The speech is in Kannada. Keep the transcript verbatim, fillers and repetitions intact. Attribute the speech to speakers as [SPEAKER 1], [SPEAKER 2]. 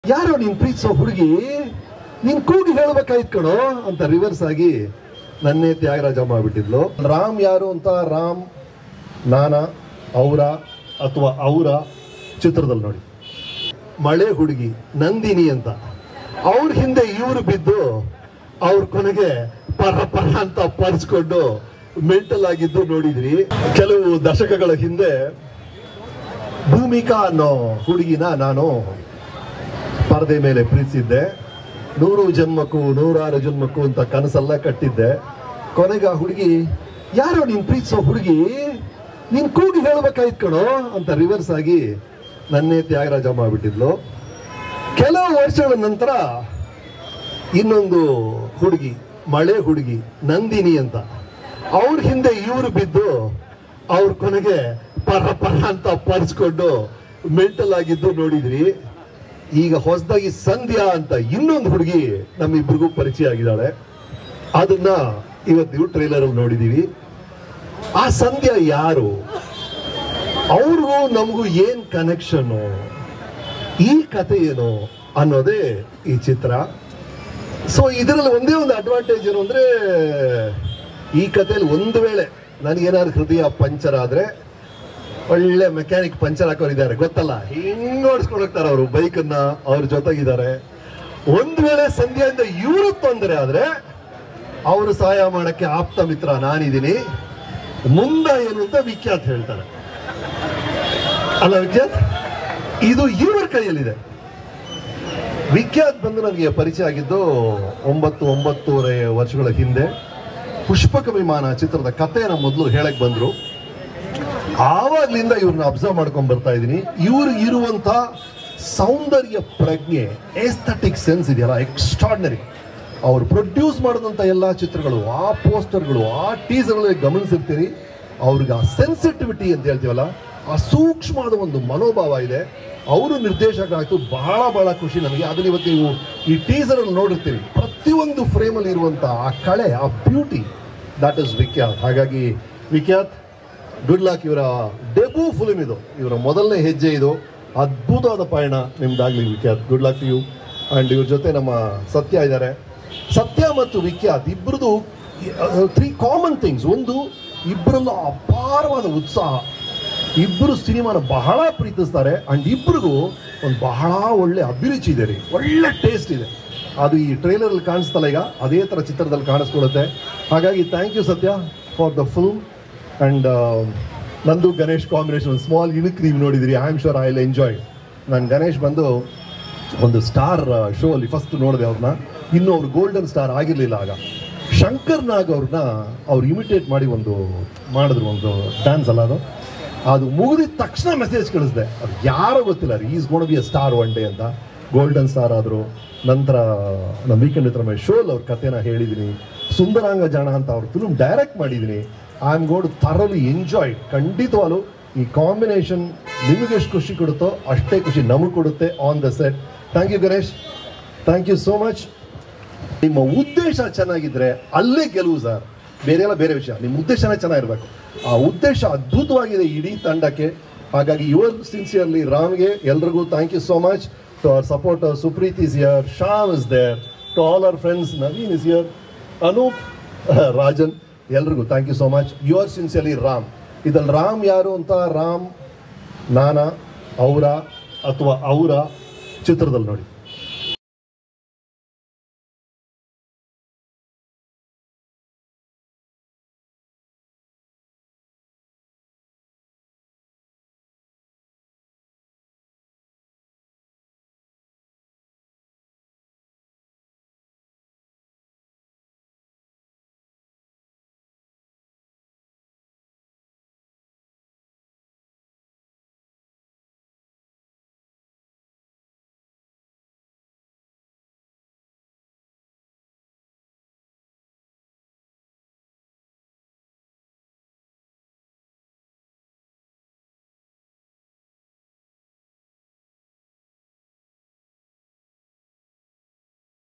[SPEAKER 1] ಯಾರೋ ನೀನ್ ಪ್ರೀತಿಸೋ ಹುಡುಗಿ ನೀನ್ ಕೂಗಿ ಹೇಳ್ಬೇಕಾಯ್ತು ಕಣೋ ಅಂತ ರಿವರ್ಸ್ ಆಗಿ ನನ್ನೇ ತ್ಯಾಗರಾಜ ಮಾಡ್ಬಿಟ್ಟಿದ್ಲು. ರಾಮ್ ಯಾರು ಅಂತ ರಾಮ್ ನಾನ ಅವರ ಅಥವಾ ಅವರ ಚಿತ್ರದಲ್ಲಿ ನೋಡಿ. ಮಳೆ ಹುಡುಗಿ ನಂದಿನಿ ಅಂತ ಅವ್ರ ಹಿಂದೆ ಇವರು ಬಿದ್ದು ಅವ್ರ ಕೊನೆಗೆ ಪರ ಪರ ಅಂತ ಪರ್ಸ್ಕೊಂಡು ಮೆಂಟಲ್ ಆಗಿದ್ದು ನೋಡಿದ್ರಿ. ಕೆಲವು ದಶಕಗಳ ಹಿಂದೆ ಭೂಮಿಕಾ ಅನ್ನೋ ಹುಡುಗಿನ ನಾನು ಪರದೆ ಮೇಲೆ ಪ್ರೀತಿಸಿದ್ದೆ. ನೂರು ಜನ್ಮಕ್ಕೂ ನೂರಾರು ಜನ್ಮಕ್ಕೂ ಅಂತ ಕನಸೆಲ್ಲ ಕಟ್ಟಿದ್ದೆ. ಕೊನೆಗೆ ಆ ಹುಡುಗಿ ಯಾರೋ ನೀನ್ ಪ್ರೀತಿಸೋ ಹುಡುಗಿ ನೀನ್ ಕೂಗಿ ಹೇಳ್ಬೇಕಾಯ್ತು ಕಣೋ ಅಂತ ರಿವರ್ಸ್ ಆಗಿ ನನ್ನೇ ತ್ಯಾಗರಾಜ ಮಾಡ್ಬಿಟ್ಟಿದ್ಲು. ಕೆಲವು ವರ್ಷಗಳ ನಂತರ ಇನ್ನೊಂದು ಹುಡುಗಿ ಮಳೆ ಹುಡುಗಿ ನಂದಿನಿ ಅಂತ ಅವ್ರ ಹಿಂದೆ ಇವರು ಬಿದ್ದು ಅವ್ರ ಕೊನೆಗೆ ಪರ ಪರ ಅಂತ ಪರ್ಸ್ಕೊಂಡು ಮೆಂಟಲ್ ಆಗಿದ್ದು ನೋಡಿದ್ರಿ. ಈಗ ಹೊಸದಾಗಿ ಸಂಧ್ಯಾ ಅಂತ ಇನ್ನೊಂದು ಹುಡುಗಿ ನಮ್ಮಿಬ್ರಿಗೂ ಪರಿಚಯ ಆಗಿದ್ದಾಳೆ. ಅದನ್ನ ಇವತ್ತು ನೀವು ಟ್ರೈಲರ್ ಅಲ್ಲಿ ನೋಡಿದೀವಿ. ಆ ಸಂಧ್ಯಾ ಯಾರು, ಅವ್ರಿಗೂ ನಮಗೂ ಏನ್ ಕನೆಕ್ಷನ್, ಈ ಕತೆ ಏನು ಅನ್ನೋದೇ ಈ ಚಿತ್ರ. ಸೊ ಇದರಲ್ಲಿ ಒಂದೇ ಒಂದು ಅಡ್ವಾಂಟೇಜ್ ಏನು ಅಂದ್ರೆ, ಈ ಕಥೆಯಲ್ಲಿ ಒಂದು ವೇಳೆ ನನಗೇನಾದ್ರು ಹೃದಯ ಪಂಚರ್ ಆದ್ರೆ ಒಳ್ಳೆ ಮೆಕ್ಯಾನಿಕ್ ಪಂಚರ್ ಹಾಕೋರಿದ್ದಾರೆ ಗೊತ್ತಲ್ಲ, ಹಿಂಗ್ ಓಡಿಸ್ಕೊಂಡು ಹೋಗ್ತಾರೆ ಅವರು ಬೈಕನ್ನ, ಅವ್ರ ಜೊತೆಗಿದ್ದಾರೆ. ಒಂದ್ ವೇಳೆ ಸಂಧ್ಯಾದಿಂದ ಇವರು ತೊಂದರೆ ಆದ್ರೆ ಅವರು ಸಹಾಯ ಮಾಡಕ್ಕೆ ಆಪ್ತ ಮಿತ್ರ ನಾನಿದ್ದೀನಿ, ಮುಂದ ಏನು ಅಂತ ವಿಖ್ಯಾತ್ ಹೇಳ್ತಾರೆ ಅಲ್ಲ. ವಿಖ್ಯಾತ್ ಇದು ಇವ್ರ ಕೈಯಲ್ಲಿದೆ. ವಿಖ್ಯಾತ್ ಬಂದು ನನಗೆ ಪರಿಚಯ ಆಗಿದ್ದು ಒಂಬತ್ತು ಒಂಬತ್ತೂವರೆ ವರ್ಷಗಳ ಹಿಂದೆ. ಪುಷ್ಪಕ ವಿಮಾನ ಚಿತ್ರದ ಕಥೆನ ಮೊದಲು ಹೇಳಕ್ ಬಂದ್ರು. ಆವಾಗ್ಲಿಂದ ಇವ್ರನ್ನ ಅಬ್ಸರ್ವ್ ಮಾಡ್ಕೊಂಡ್ ಬರ್ತಾ ಇದ್ದೀನಿ. ಇವ್ರು ಇರುವಂತ ಸೌಂದರ್ಯ ಪ್ರಜ್ಞೆ, ಎಸ್ಥೆಟಿಕ್ ಸೆನ್ಸ್ ಇದೆಯಲ್ಲ, ಎಕ್ಸ್ಟ್ರಾರ್ಡಿನರಿ. ಅವ್ರು ಪ್ರೊಡ್ಯೂಸ್ ಮಾಡಿದಂತ ಎಲ್ಲಾ ಚಿತ್ರಗಳು, ಆ ಪೋಸ್ಟರ್ಗಳು, ಆ ಟೀಸರ್ಗಳಲ್ಲಿ ಗಮನಿಸಿರ್ತೀರಿ. ಅವ್ರಿಗೆ ಆ ಸೆನ್ಸಿಟಿವಿಟಿ ಅಂತ ಹೇಳ್ತೀವಲ್ಲ, ಆ ಸೂಕ್ಷ್ಮವಾದ ಒಂದು ಮನೋಭಾವ ಇದೆ. ಅವರು ನಿರ್ದೇಶಕರಾಯ್ತು, ಬಹಳ ಬಹಳ ಖುಷಿ ನನಗೆ. ಅದನ್ನ ಇವತ್ತು ನೀವು ಈ ಟೀಸರ್ ಅಲ್ಲಿ ನೋಡಿರ್ತೀರಿ, ಪ್ರತಿಯೊಂದು ಫ್ರೇಮ್ ಅಲ್ಲಿ ಇರುವಂತ ಆ ಕಳೆ, ಆ ಬ್ಯೂಟಿ, ದಟ್ ಇಸ್ ವಿಖ್ಯಾತ್. ಹಾಗಾಗಿ ವಿಖ್ಯಾತ್, ಗುಡ್ ಲಕ್. ಇವರ ಡೆಬ್ಯೂ ಫಿಲ್ಮ್ ಇದು, ಇವರ ಮೊದಲನೇ ಹೆಜ್ಜೆ ಇದು. ಅದ್ಭುತವಾದ ಪಯಣ ನಿಮ್ದಾಗ್ಲಿ Vikhyat. Good luck to you. And ಇವ್ರ ಜೊತೆ ನಮ್ಮ ಸತ್ಯ ಇದ್ದಾರೆ. ಸತ್ಯ ಮತ್ತು ವಿಖ್ಯಾತ್ ಇಬ್ಬರದು ತ್ರೀ ಕಾಮನ್ ಥಿಂಗ್ಸ್. ಒಂದು, ಇಬ್ಬರಲ್ಲೂ ಅಪಾರವಾದ ಉತ್ಸಾಹ. ಇಬ್ಬರು ಸಿನಿಮಾನ ಬಹಳ ಪ್ರೀತಿಸ್ತಾರೆ. ಅಂಡ್ ಇಬ್ಬರಿಗೂ ಒಂದು ಬಹಳ ಒಳ್ಳೆ ಅಭಿರುಚಿ ಇದೆ ರೀ, ಒಳ್ಳೆ ಟೇಸ್ಟ್ ಇದೆ. ಅದು ಈ ಟ್ರೈಲರ್ ಅಲ್ಲಿ ಕಾಣಿಸ್ತಲ್ಲ, ಈಗ ಅದೇ ತರ ಚಿತ್ರದಲ್ಲಿ ಕಾಣಿಸ್ಕೊಳ್ಳುತ್ತೆ. ಹಾಗಾಗಿ thank you Sathya for the film. And ನಂದು ಗಣೇಶ್ ಕಾಂಬಿನೇಷನ್ ಸ್ಮಾಲ್ ಇಣುಕ್ ನೀವು ನೋಡಿದಿರಿ. I am sure I will enjoy. ನಾನು ಗಣೇಶ್ ಬಂದು ಒಂದು ಸ್ಟಾರ್ ಶೋ ಅಲ್ಲಿ ಫಸ್ಟ್ ನೋಡಿದೆ ಅವ್ರನ್ನ. ಇನ್ನೂ ಅವ್ರು ಗೋಲ್ಡನ್ ಸ್ಟಾರ್ ಆಗಿರಲಿಲ್ಲ ಆಗ. ಶಂಕರ್ ನಾಗ್ ಅವ್ರನ್ನ ಅವ್ರು ಇಮಿಟೇಟ್ ಮಾಡಿ ಒಂದು ಮಾಡಿದ್ರು, ಒಂದು ಡ್ಯಾನ್ಸ್ ಅಲ್ಲ ಅದು. ಅದು ಮುಗಿದಿದ ತಕ್ಷಣ ಮೆಸೇಜ್ ಕಳಿಸಿದೆ, ಅದು ಯಾರೋ ಗೊತ್ತಿಲ್ಲ ರೀ, is gonna be a star one day ಅಂತ. ಗೋಲ್ಡನ್ ಸ್ಟಾರ್ ಆದರು. ನಂತರ ನಮ್ಮ ವೀಕೆಂಡ್ ವಿತ್ ರಮೇಶ್ ಶೋಲ್ ಅವ್ರ ಕಥೆನ ಹೇಳಿದ್ದೀನಿ. ಸುಂದರಾಂಗ ಜಾಣ ಅಂತ ಅವ್ರ ಫಿಲ್ಮ್ ಡೈರೆಕ್ಟ್ ಮಾಡಿದ್ದೀನಿ. ಐ ಆಮ್ ಗೋಡ್ ಥರಲಿ ಎಂಜಾಯ್. ಖಂಡಿತವಾಗ್ಲೂ ಈ ಕಾಂಬಿನೇಷನ್ ನಿಮಗೆ ಎಷ್ಟು ಖುಷಿ ಕೊಡುತ್ತೋ ಅಷ್ಟೇ ಖುಷಿ ನಮಗೆ ಕೊಡುತ್ತೆ on the set. Thank you Ganesh, thank you so much. ನಿಮ್ಮ ಉದ್ದೇಶ ಚೆನ್ನಾಗಿದ್ರೆ ಅಲ್ಲೇ ಗೆಲುವು ಸರ್, ಬೇರೆ ಎಲ್ಲ ಬೇರೆ ವಿಷಯ. ನಿಮ್ಮ ಉದ್ದೇಶನೇ ಚೆನ್ನಾಗಿರ್ಬೇಕು. ಆ ಉದ್ದೇಶ ಅದ್ಭುತವಾಗಿದೆ ಇಡೀ ತಂಡಕ್ಕೆ. ಹಾಗಾಗಿ ಯುವರ್ ಸಿನ್ಸಿಯರ್ಲಿ ರಾಮ್ಗೆ ಎಲ್ರಿಗೂ thank you so much. To our supporter Supreeth is here, Shyam is there, to all our friends Naveen is here, Anoop, Rajan, ಎಲ್ರಿಗೂ thank you so much. Your sincerely Ram. ಇದ್ರಲ್ಲಿ ರಾಮ್ ಯಾರು ಅಂತ ರಾಮ್ ನಾನ ಅವರ ಅಥವಾ ಅವರ ಚಿತ್ರದಲ್ಲಿ ನೋಡಿ.